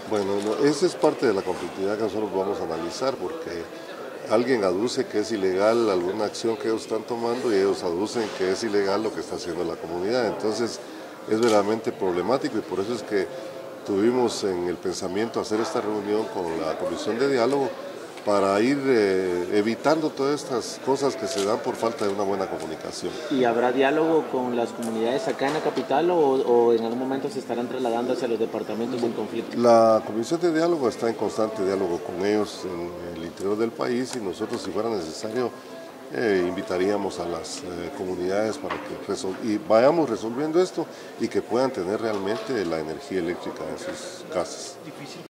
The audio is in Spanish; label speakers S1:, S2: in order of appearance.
S1: Bueno, no, esa es parte de la conflictividad que nosotros vamos a analizar, porque alguien aduce que es ilegal alguna acción que ellos están tomando y ellos aducen que es ilegal lo que está haciendo la comunidad. Entonces es verdaderamente problemático y por eso es que tuvimos en el pensamiento hacer esta reunión con la Comisión de Diálogo para ir evitando todas estas cosas que se dan por falta de una buena comunicación.
S2: ¿Y habrá diálogo con las comunidades acá en la capital o en algún momento se estarán trasladando hacia los departamentos en conflicto?
S1: La Comisión de Diálogo está en constante diálogo con ellos en el interior del país y nosotros, si fuera necesario, invitaríamos a las comunidades para que vayamos resolviendo esto y que puedan tener realmente la energía eléctrica en sus casas.